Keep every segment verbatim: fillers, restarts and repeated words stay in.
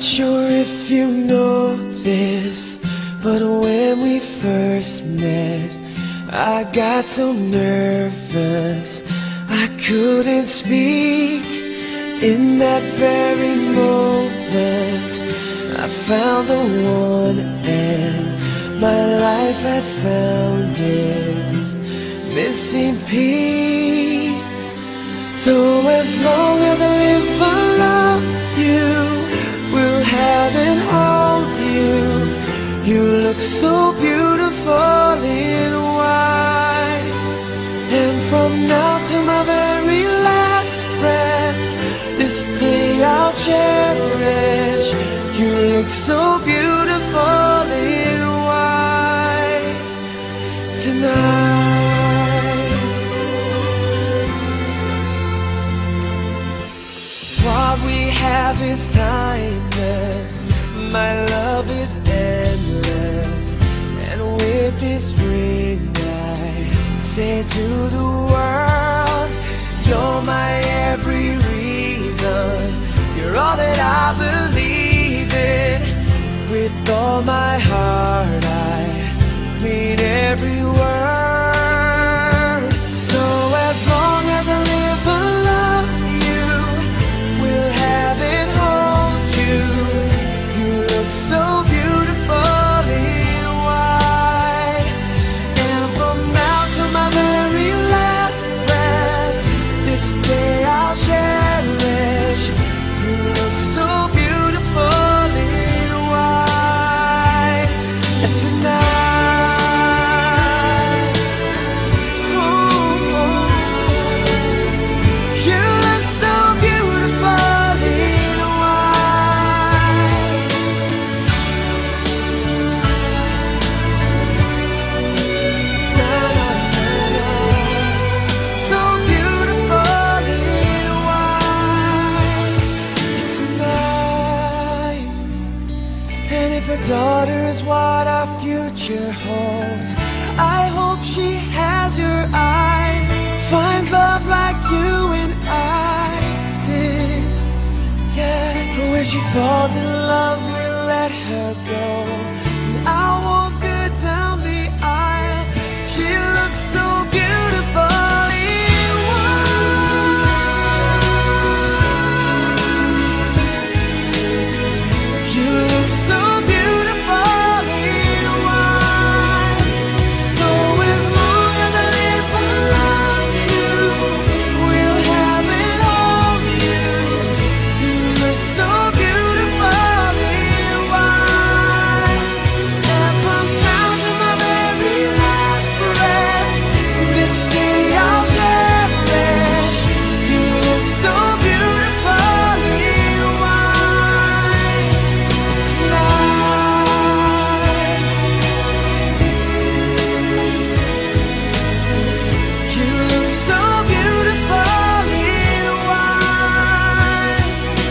sure if you know this, but when we first met, I got so nervous I couldn't speak. In that very moment I found the one, and my life had found its missing piece. So as long as I live, I love you, will have and hold you. You look so beautiful in white, and from now to my very last breath, this day I'll cherish. You look so beautiful in white tonight. What we have is timeless, my love is endless, and with this ring I say to the world, you're my every reason, you're all that I believe in. With all my heart I mean every word. So as long as I live, I love you, will have and hold you. You look so beautiful in white, and from now to my very last breath, this day I'll cherish. You look so beautiful in white tonight. Ooh, you look so beautiful in white. Na, na, na, na. So beautiful in white tonight. And if a daughter is what our future holds, I hope she has your eyes, finds love like you and I did. Yeah, but when she falls in love, we'll let her go, and I'll walk her down the aisle. She looks so beautiful in white. You look so beautiful in white. So as long as I live, I love you, will have and hold you. You look so beautiful in white, and from now to my very last breath, this day I'll cherish. You look so beautiful in white tonight. You look so beautiful in white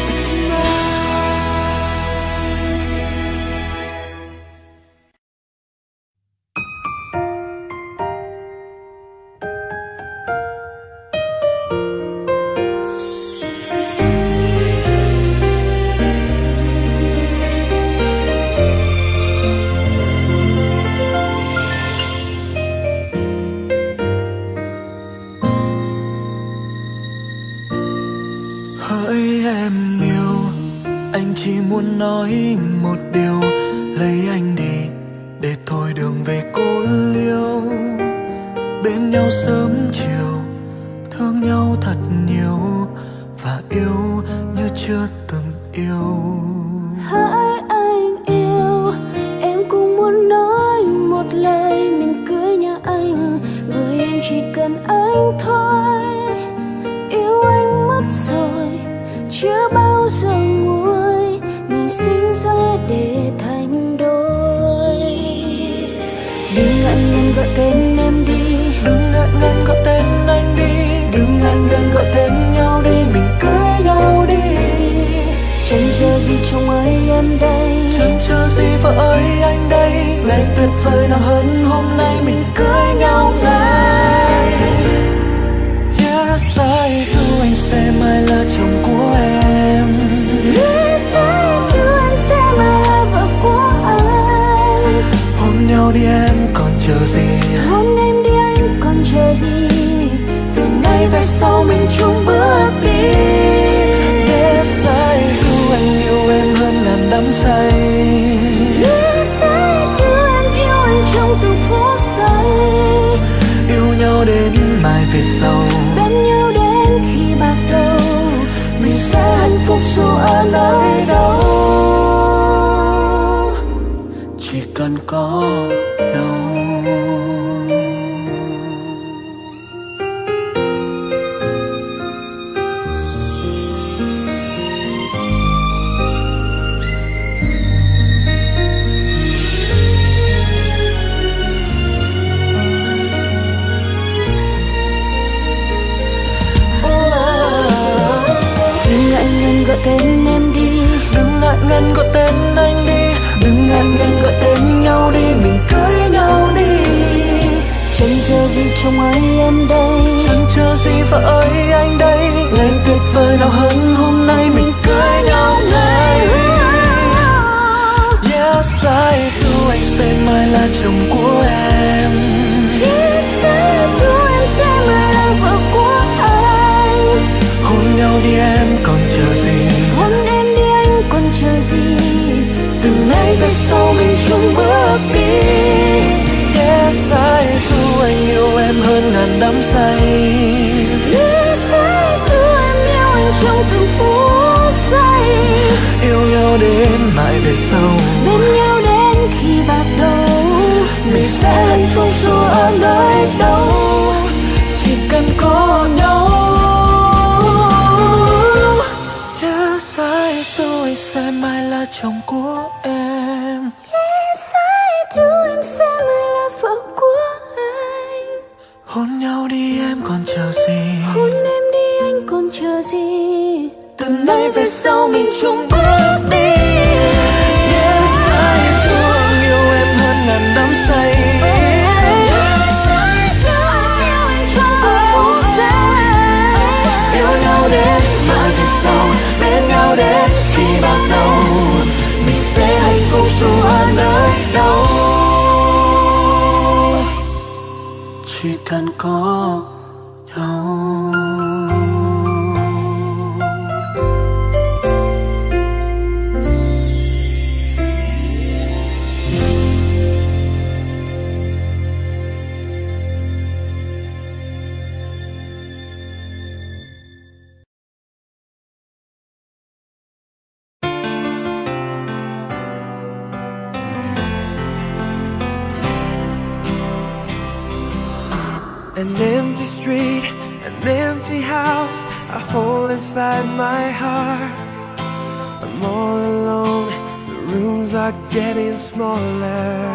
Hỡi em yêu, anh chỉ muốn nói một điều, lấy anh đi để thôi đường về cô liêu. Bên nhau sớm chiều, thương nhau thật nhiều, và yêu như chưa từng yêu. Hỡi anh yêu, em cũng muốn nói một lời mình cưới nhà anh, bởi em chỉ cần anh thôi. Yêu anh mất rồi, chưa bao giờ nguôi, mình sinh ra để thành đôi. Đừng ngại ngần gọi tên em đi, Đừng ngại ngần gọi tên anh đi, đừng ngại ngần gọi tên nhau đi, mình cưới nhau đi. Chẳng chờ gì chồng ơi em đây, chẳng chờ gì vợ ơi anh đây. ngày tuyệt vời nào hơn hôm nay, mình cưới nhau ngay. Yes, I do, anh sẽ mãi là chồng của em. Yes, I do, nhau đi em còn chờ gì? Hôn em đi anh còn chờ gì? Từ nay về sau mình chung bước đi. Yes, I do, anh yêu em hơn ngàn đắm say. Yes, I do, em yêu anh trong từng phút giây. Yêu nhau đến mai về sau, bên nhau đến khi bạc đầu. Mình sẽ hạnh phúc dù ở nơi đâu, chỉ cần có nhau. Gọi tên em đi, đừng ngại ngần gọi tên anh đi, đừng ngại ngần gọi tên nhau đi, mình cưới nhau đi. Chẳng chờ gì chồng ơi em đây, chẳng chờ gì vợ ơi anh đây. Ngày tuyệt vời nào hơn hôm nay mình cưới nhau ngay. Yes, I do, anh sẽ mãi là chồng của em. Yes, I do, em sẽ mãi là vợ của anh. Hôn nhau đi em còn chờ gì? Hôn em đi anh còn chờ gì? Từ nay về sau mình chung bước đi. Yes, I do, anh yêu em hơn ngàn đắm say. Yes, I do, em yêu anh trong từng phút giây. Yêu nhau đến mãi về sau, bên nhau đến khi bạc đầu. Mình sẽ hạnh phúc dù ở nơi đâu, chỉ cần có nhau. Yes, I do, anh sẽ mãi là chồng của em. Yes, I do, em sẽ mãi là vợ của anh. Hôn nhau đi em còn chờ gì? Hôn em đi anh còn chờ gì? Từ nay về sau mình chung bước đi. Yes, I do, anh yêu em hơn ngàn đắm say. Yes, I do, em yêu anh trong từng phút giây. Yêu nhau đến mãi về sau, bên nhau đến khi bạc đầu. Mình sẽ hạnh phúc dù ở nơi đâu, chỉ cần có nhau. An empty street, an empty house I hold inside my heart. I'm all alone, the rooms are getting smaller.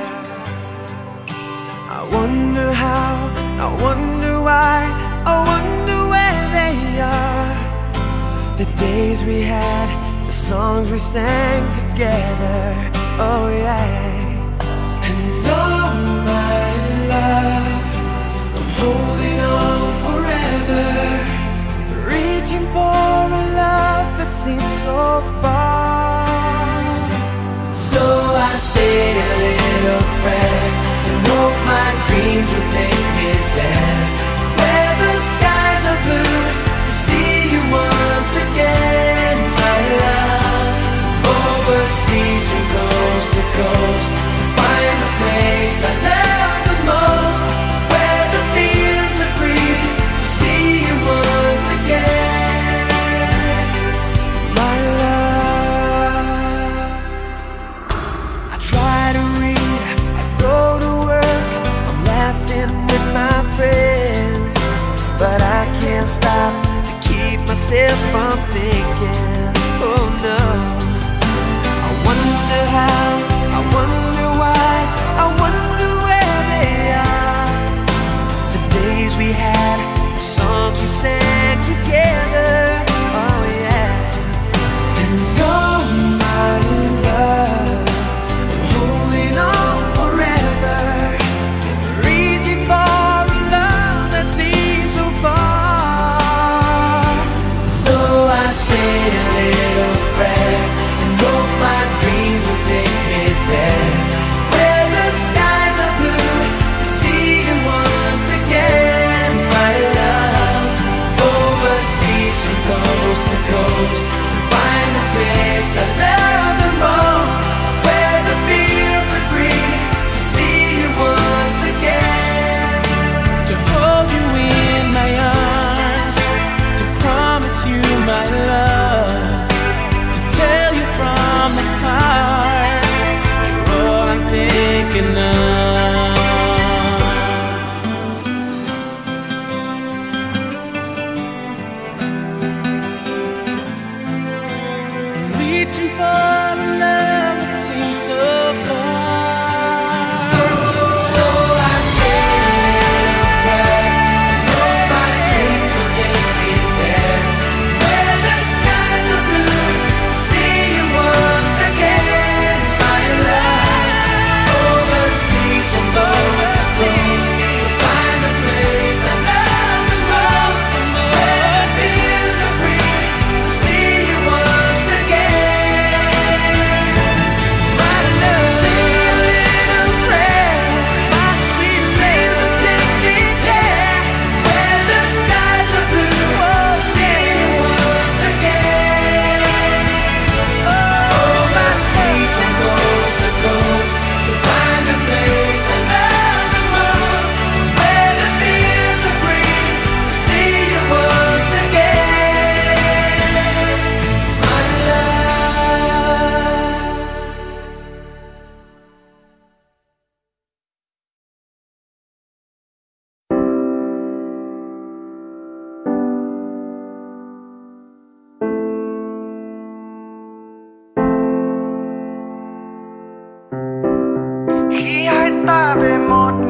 I wonder how, I wonder why, I wonder where they are. The days we had, the songs we sang together, oh yeah. And all my love, holding on forever, reaching for a love that seems so far. So I say a little prayer and hope my dreams will take me there, where the skies are blue, to see you once again, my love. Overseas from coast to coast, to find the place I love the most, where the fields are green, to see you once again, my love. I try to read, I go to work, I'm laughing with my friends, but I can't stop to keep myself from thinking, oh no. I wonder how, I wonder why, I wonder where they are. The days we had, the songs we sang together, oh yeah. And oh my love, I'm holding on forever, reaching for a love that seems so far. So I say a little prayer and hope my dreams will take me there, where the sky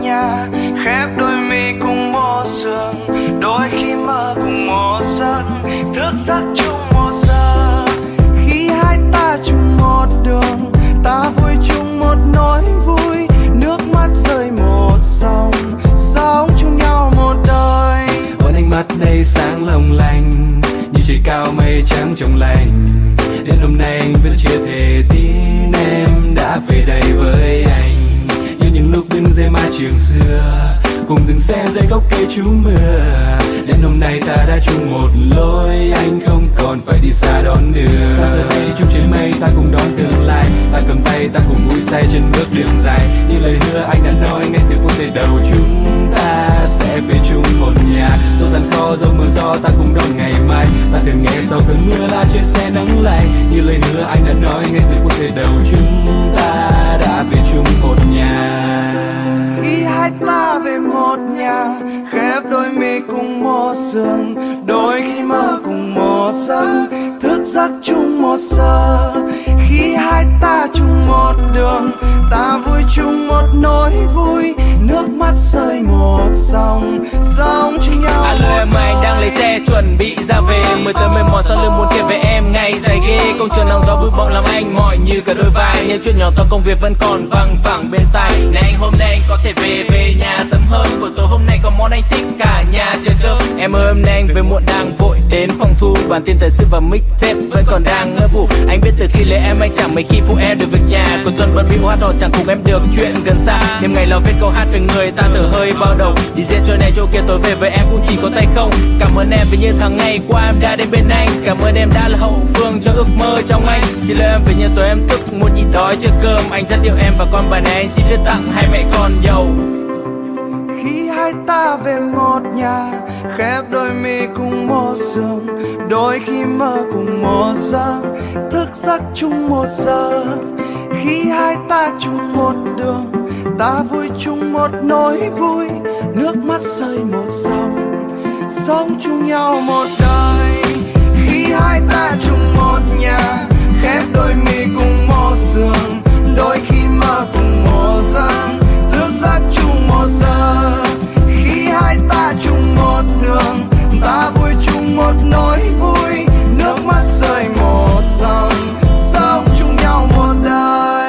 nhà, khép đôi mi cùng một giường, đôi khi mơ cùng một giấc, thức giấc chung một giờ. Khi hai ta chung một đường, ta vui chung một nỗi vui, nước mắt rơi một dòng, sống chung nhau một đời. Ôn ánh mắt đây sáng long lanh, như trời cao mây trắng trong lành. Đến hôm nay anh vẫn chưa thể tin em đã về đây với anh, như những lúc đứng dưới mái trường xưa, cùng từng xe dưới gốc cây trú mưa. Đến hôm nay ta đã chung một lối, anh không còn phải đi xa đón đưa. Ta giờ đây chung trên mây, ta cùng đón tương lai, ta cầm tay, ta cùng vui say trên bước đường dài. Như lời hứa anh đã nói ngay từ phút giây đầu, chúng ta sẽ về chung một nhà. Dẫu gian khó, dẫu mưa gió, ta cùng đón ngày mai. Ta thường nghe sau cơn mưa là trên xe nắng lạnh. Như lời hứa anh đã nói ngay từ phút giây đầu, chúng ta đã về chung một nhà. Khi hai ta về một nhà, khép đôi mi cùng một giường, đôi khi mơ cùng một giấc, thức giấc chung một giờ. Khi hai ta chung một đường, ta vui chung một nỗi vui, nước mắt rơi một dòng, sống chung nhau. Alo em, anh đang lấy xe chuẩn bị ra về, mới tới mệt mỏi sau lưng muốn kể về em ngày dài ghê. Công trường nắng gió bụi bặm làm anh mỏi như cả đôi vai, những chuyện nhỏ to công việc vẫn còn văng vẳng bên tai. Này anh, hôm nay anh có thể về về nhà sớm hơn, buổi tối hôm nay có món anh thích cả nhà chờ cơm. Em ơi hôm nay anh về muộn đang vội đến phòng thu, bản tin thời sự và mixtape vẫn còn đang ngơ ngủ. Anh biết từ khi lấy em anh chẳng mấy khi phụ em được việc nhà, cuối tuần bận bịu hát hò chẳng cùng em được chuyện gần xa. Đêm ngày lo viết câu hát về người ta thở hơi bao đầu, đi diễn chỗ này chỗ kia tối về với em cũng chỉ có tay không. Cảm ơn em vì những tháng ngày qua em đã đến bên anh, cảm ơn em đã là hậu phương cho ước mơ trong anh. Xin lỗi em vì nhiều tối em thức muốn nhịn đói chưa cơm, anh rất yêu em và con bài này anh xin viết tặng hai mẹ con giàu. Khi hai ta về một nhà, khép đôi mi cùng một giường, đôi khi mơ cùng một giấc, thức giấc chung một giờ. Khi hai ta chung một đường, ta vui chung một nỗi vui, nước mắt rơi một dòng, sống chung nhau một đời. Khi hai ta chung một nhà, khép đôi mi cùng một giường, đôi khi mơ cùng một giấc, thức giấc chung một giờ. Khi hai ta chung một đường, ta vui chung một nỗi vui, nước mắt rơi một dòng, sống chung nhau một đời.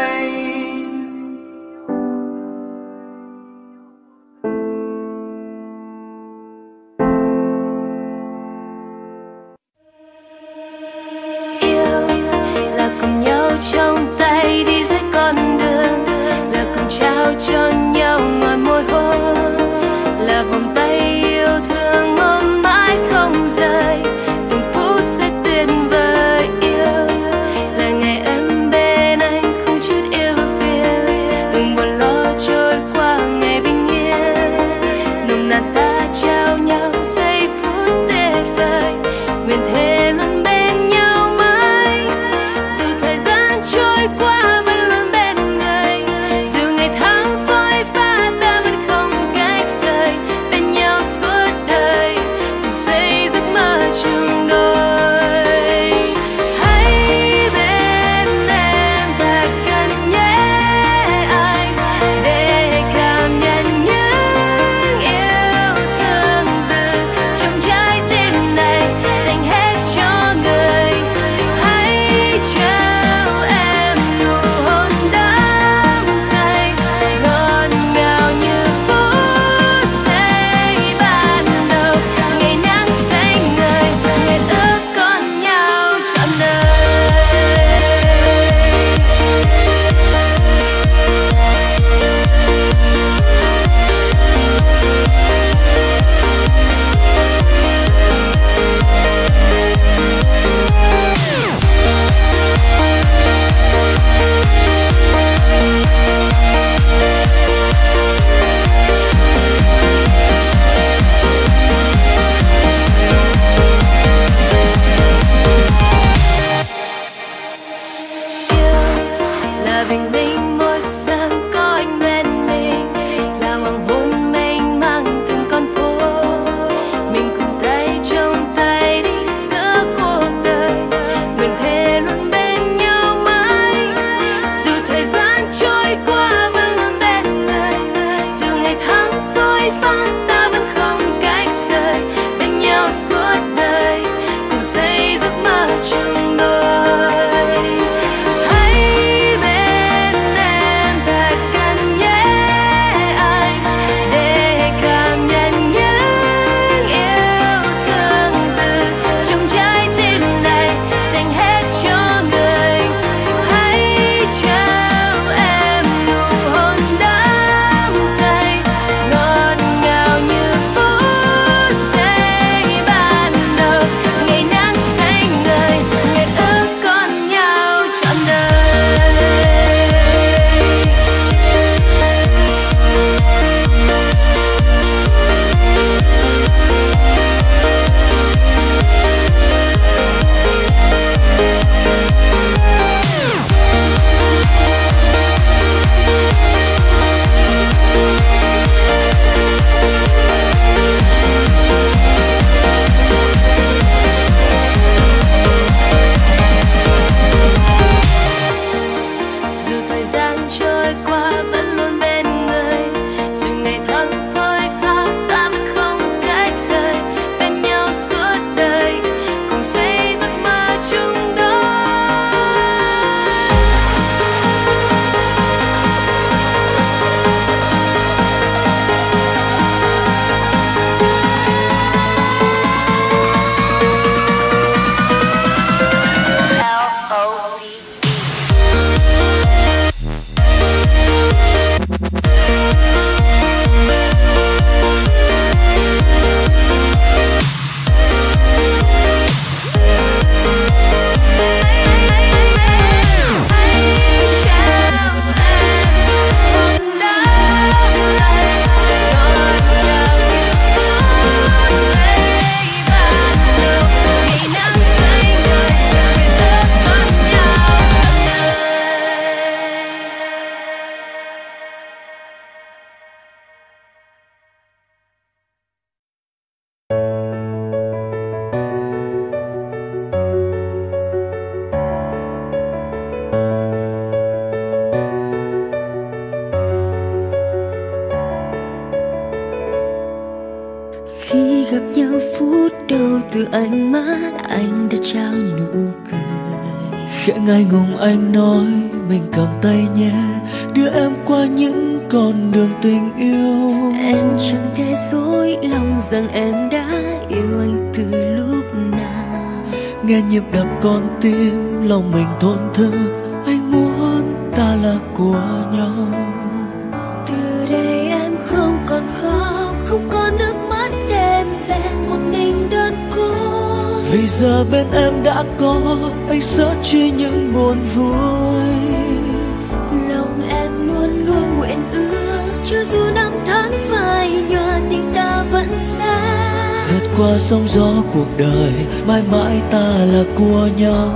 Yêu là cùng nhau trong tay đi dưới con đường, là cùng trao cho nhau ngồi môi hôn, là vòng tay yêu thương ôm mãi không rời, từng phút sẽ tuyệt vời. Yêu là ngày em bên anh không chút yêu phiền, từng buồn lo trôi qua ngày bình yên, nồng nàn ta trao nhau giây phút tuyệt vời, nguyện thề luôn bên nhau mãi, dù thời gian trôi qua vẫn luôn bên người, dù ngày tháng phôi pha ta vẫn không cách rời, bên nhau suốt đời cùng xây giấc mơ chung đôi. Hãy bên em thật gần nhé anh, để cảm nhận những yêu thương từ trong trái tim này dành hết cho người. Hãy trao em nụ hôn đắm say, ngọt ngào như phút giây ban đầu, ngày nắng xanh ngời, nguyện ước con nhau trọn đời. Yêu là bình minh môi sam có anh bên mình, là hoàng hôn mênh mang từng con phố, mình cùng tay trong tay đi giữa cuộc đời, nguyện thề luôn bên nhau mãi, dù thời gian trôi qua vẫn luôn bên người, dù ngày tháng Khẽ ngại ngùng anh nói mình cầm tay nhé, đưa em qua những con đường tình yêu. Em chẳng thể dối lòng rằng em đã yêu anh từ lúc nào. Nghe nhịp đập con tim lòng mình thổn thức, anh muốn ta là của nhau. Từ đây em không còn khóc, không có nước mắt đêm về một mình đơn cô. Vì giờ bên em đã có anh sớt chia những buồn vui. Lòng em luôn luôn nguyện ước, cho dù năm tháng phai nhòa tình ta vẫn xa. Vượt qua sóng gió cuộc đời, mãi mãi ta là của nhau.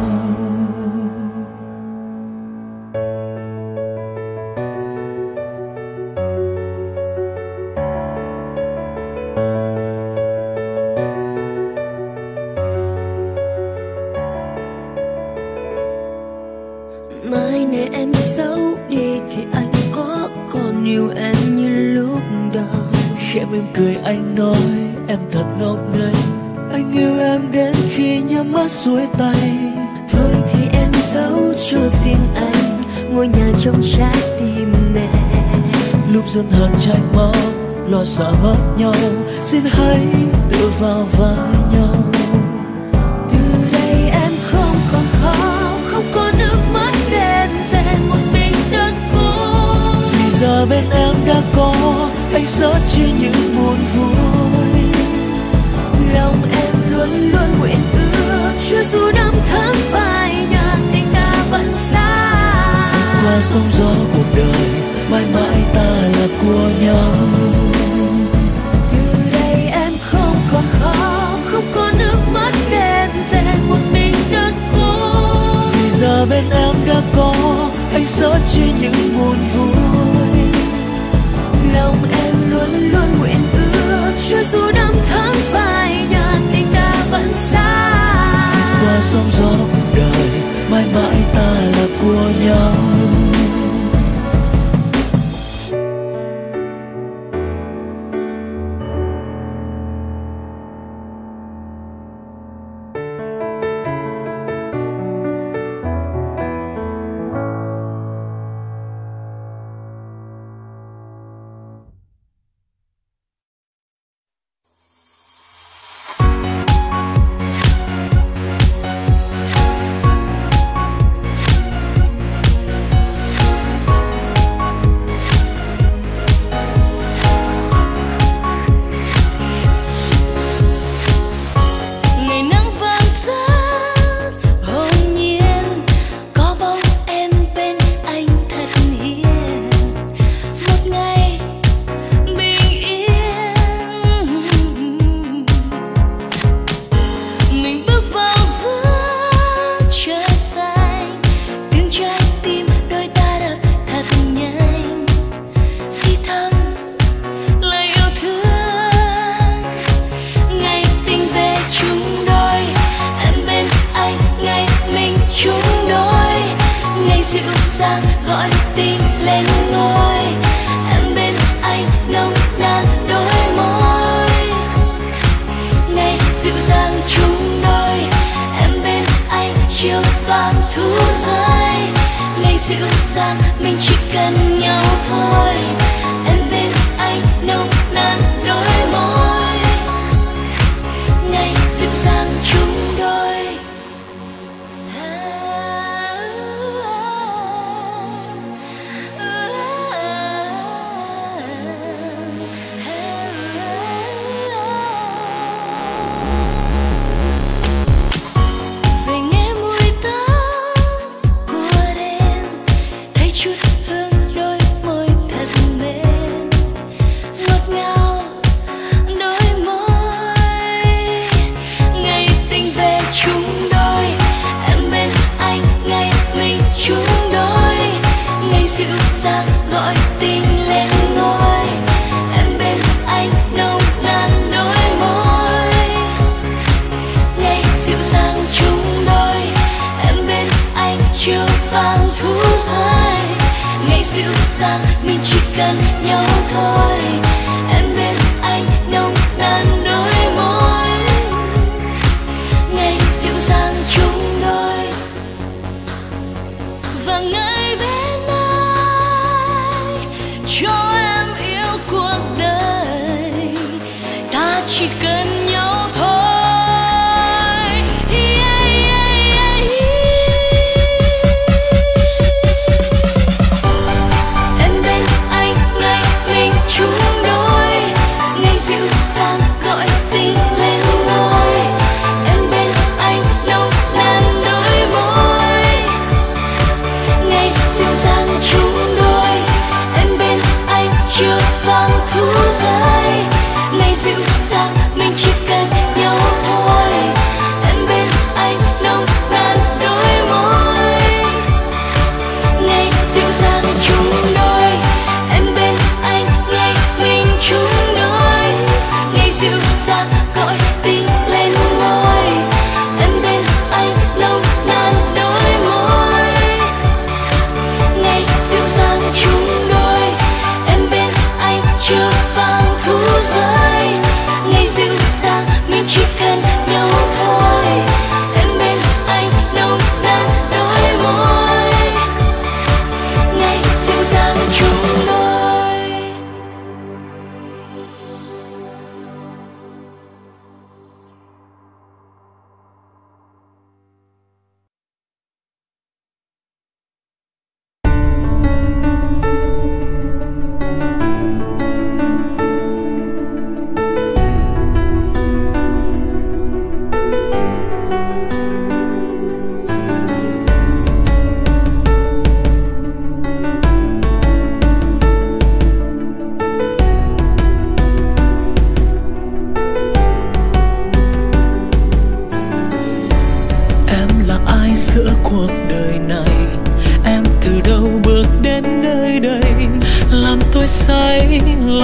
Mai này em xấu đi thì anh có còn yêu em như lúc đầu. Khẽ mỉm cười anh nói em thật ngốc nghếch, anh yêu em đến khi nhắm mắt xuôi tay. Thôi thì em giấu cho riêng anh ngôi nhà trong trái tim mẹ. Lúc dần hờn chảy máu, lo sợ mất nhau, xin hãy tự vào vai nhau. Từ đây em không còn khóc, không có nước mắt đêm về một mình đơn cô. Vì giờ bên em đã có anh sớt chia những buồn vui. Lòng em luôn luôn nguyện ước, cho dù năm tháng phai nhòa tình ta vẫn xa. Vượt qua sóng gió cuộc đời, mãi mãi ta là của nhau. Từ đây em không còn khóc, không có nước mắt đêm về một mình đơn cô. Vì giờ bên em đã có anh sớt chia những buồn vui. Lòng em luôn luôn nguyện ước, cho dù năm tháng phai nhòa tình ta vẫn xa. Vượt qua sóng gió cuộc đời, mãi mãi ta là của nhau.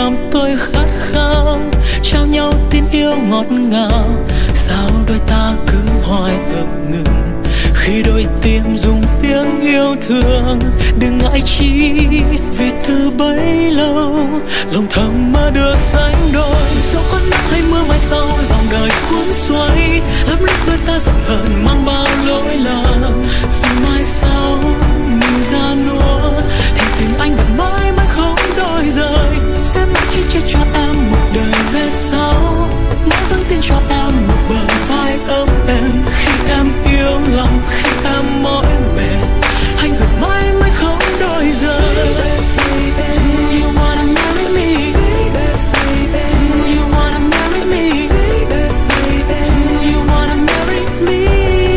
làm tôi khát khao, trao nhau tin yêu ngọt ngào. Sao đôi ta cứ hoài ngập ngừng khi đôi tim dùng tiếng yêu thương. Đừng ngại chi vì từ bấy lâu lòng thầm mơ được sánh đôi. Dẫu có nắng hay mưa mai sau dòng đời cuốn xoay, lắm lúc đôi ta giận hờn mang bao lỗi lầm. Rồi mai sau mình ra nua thì tình anh vẫn mãi mãi không đổi rời. Sẽ mãi chỉ chia cho em một đời về sau, mãi vẫn tin cho em một bờ vai ấm êm. Khi em yêu lòng, khi em mỏi mệt, anh vẫn mãi mãi không đổi rời. Do you wanna marry me? Do you wanna marry me? Do you wanna marry me?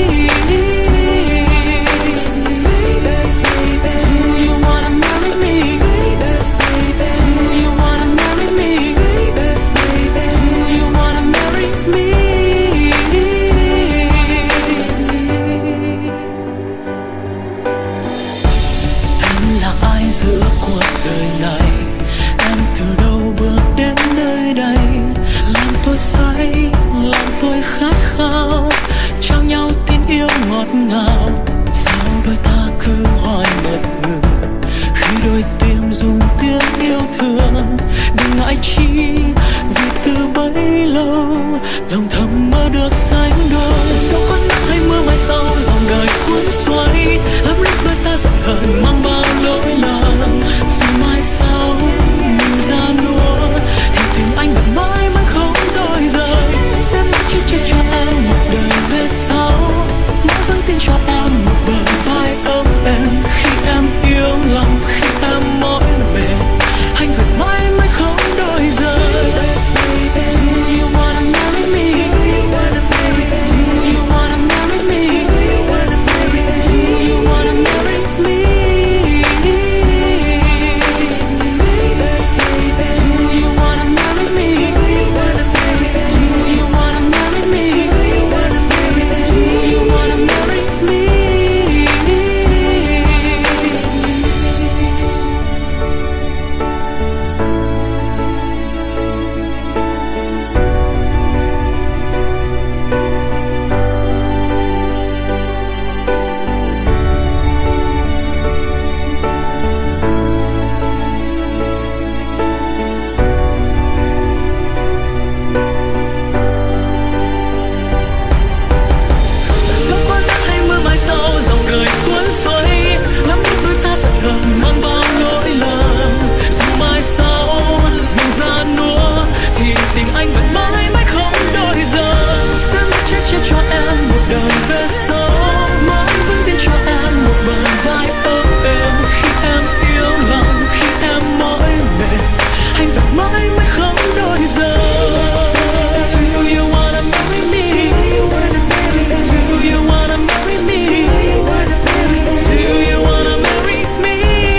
Do you wanna marry me? Do you wanna marry me? Do you wanna marry me? Em là ai giữa cuộc đời này? Em từ đâu bước đến nơi đây? Làm tôi say, làm tôi khát khao, trao nhau tin yêu ngọt ngào. Sao đôi ta cứ hoài ngập ngừng khi đôi tim dùng tiếng yêu thương. Đừng ngại chi vì từ bấy lâu lòng thầm mơ được sánh đôi. Dẫu có nắng hay mưa mai sau dòng đời cuốn xoay, lắm lúc đôi ta giận hờn mang bao lỗi lầm. Rồi mai sau mình ra nua thì tình anh vẫn mãi mãi không đổi rời. Sẽ mãi chỉ chia cho em một đời về sau, mãi vẫn tin cho em một bờ vai ấm êm. Khi em yêu lòng, khi em mỏi mệt, anh vẫn mãi mãi không đổi rời. Do you wanna marry me? Do you wanna marry me? Do you wanna marry me? Do you wanna marry me? Do you wanna marry me? Do you wanna marry me? Dẫu có nắng hay mưa mai sau dòng đời cuốn xoay, lắm lúc đôi ta giận hờn mang bao lỗi lầm. Rồi mai sau mình ra nua thì tình anh vẫn mãi mãi không đổi rời. Sẽ mãi che chở cho em một đời về sau, mãi vẫn tin cho em một bờ vai ấm êm. Khi em yêu lòng, khi em mỏi mệt, anh vẫn mãi mãi không đổi rời. Do you wanna marry me? Do you wanna marry me? Do you wanna marry me? Do you wanna marry me?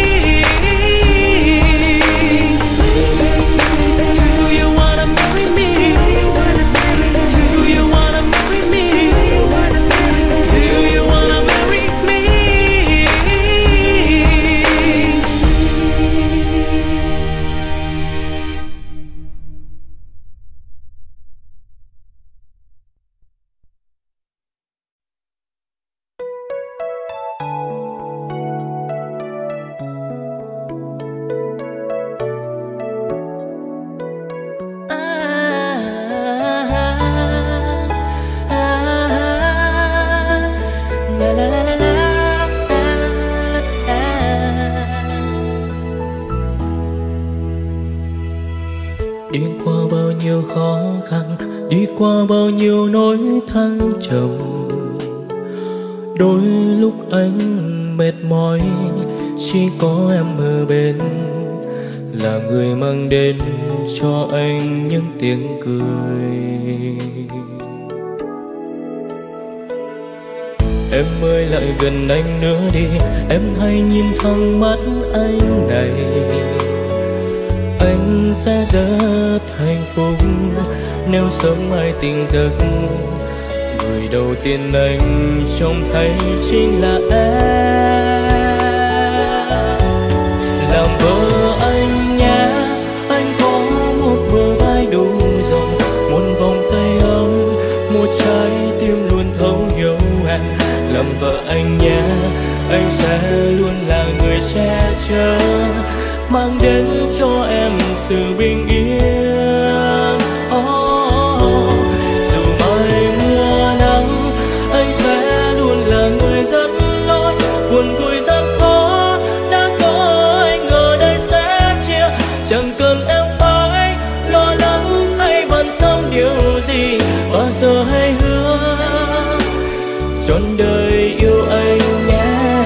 Do you wanna marry me? Do you wanna marry me? Do you wanna marry me? Đi qua bao nhiêu khó khăn, đi qua bao nhiêu nỗi thăng trầm, đôi lúc anh mệt mỏi, chỉ có em ở bên là người mang đến cho anh những tiếng cười. Em ơi lại gần anh nữa đi, em hãy nhìn thẳng mắt anh này. Anh sẽ rất hạnh phúc nếu sớm mai tỉnh giấc, người đầu tiên anh trông thấy chính là em. Làm vợ anh nhé, anh có che chở, mang đến cho em sự bình yên. Oh, dù mai mưa nắng, anh sẽ luôn là người dẫn lối. Buồn vui gian khó đã có anh ở đây sẽ chia, chẳng cần em phải lo lắng hay bận tâm điều gì. Bao giờ hãy hứa trọn đời yêu anh nhé.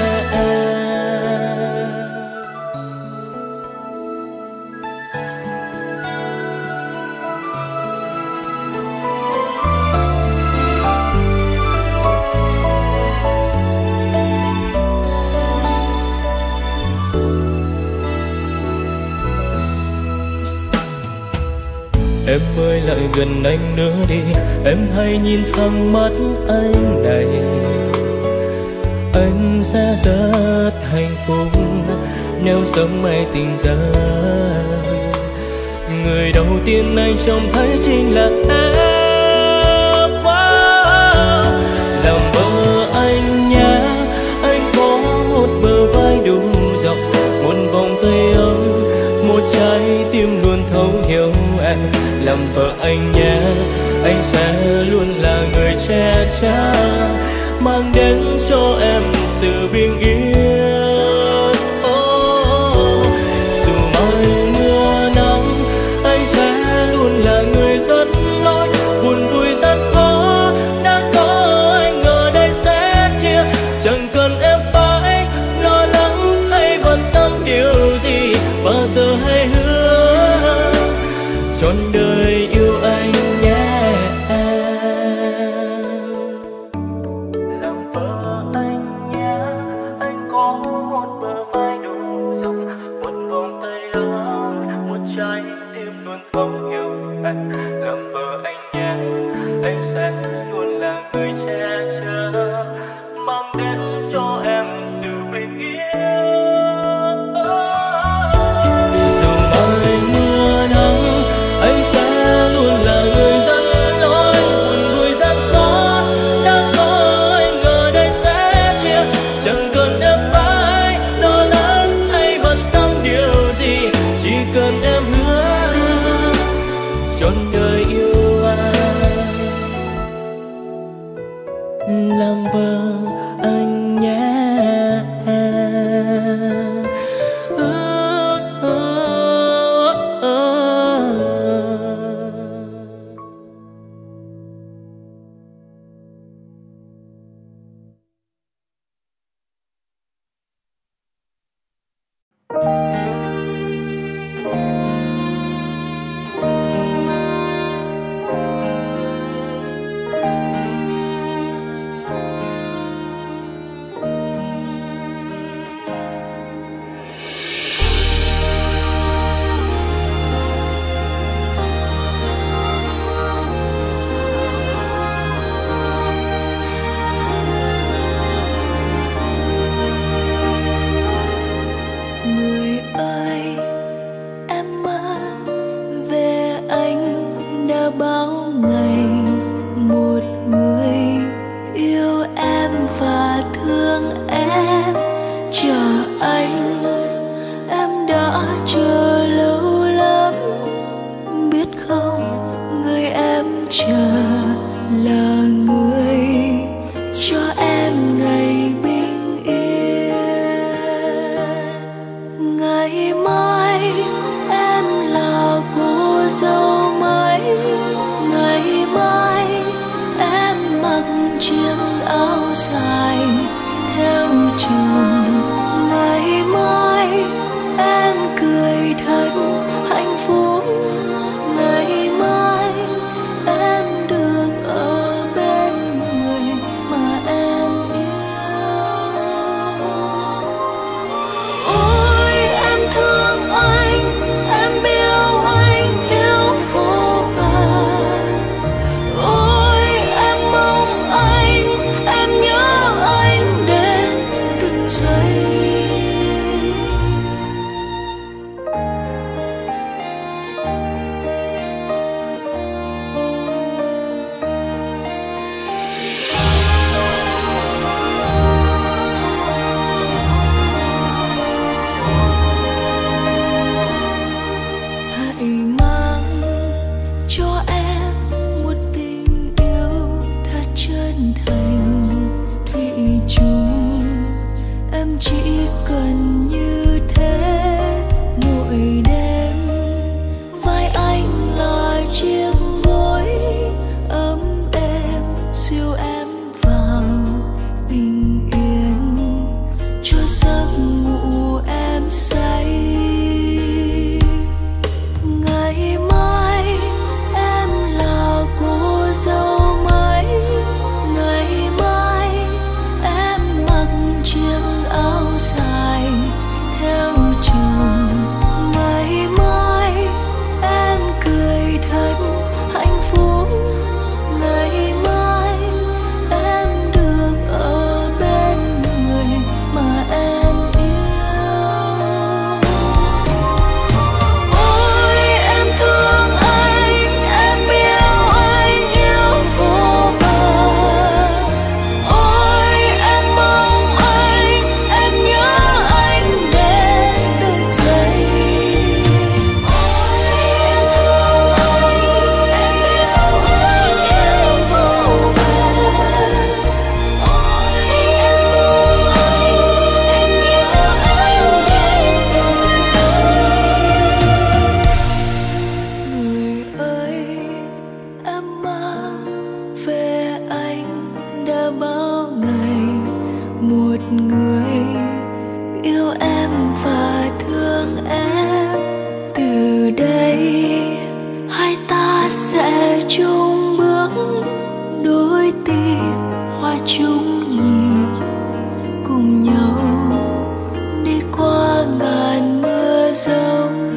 Em ơi lại gần anh nữa đi, em hãy nhìn thẳng mắt anh này. Anh sẽ rất hạnh phúc nếu sớm mai tỉnh giấc. Người đầu tiên anh trông thấy chính là em. Wow. Làm vợ anh nhé, anh có một bờ vai đủ rộng, một vòng tay ấm, một trái tim luôn thấu hiểu em. Làm vợ anh nhé, anh sẽ luôn là người che chở, mang đến cho em sự bình yên. Oh, dù mai mưa nắng, anh sẽ luôn là người dẫn lối. Buồn vui gian khó đã có anh ở đây sẽ chia, chẳng cần em phải lo lắng hay bận tâm điều gì. Bao giờ hãy hứa trọn đời yêu anh nhé. Làm vợ anh nhé, anh có một bờ vai đủ rộng, một vòng tay ấm, một trái tim luôn thấu hiểu anh. Làm vợ anh nhé, anh sẽ luôn là người che chở, mang đến cho em sự bình yên. Dù mai mưa nắng, anh sẽ luôn là người dẫn lối. Buồn vui gian khó đã có anh ở đây sẽ chia, chẳng cần em phải lo lắng hay bận tâm điều gì. Chỉ cần em hứa trọn đời yêu anh, làm vợ anh nhé. Say chung nhịp cùng nhau đi qua ngàn mưa giông.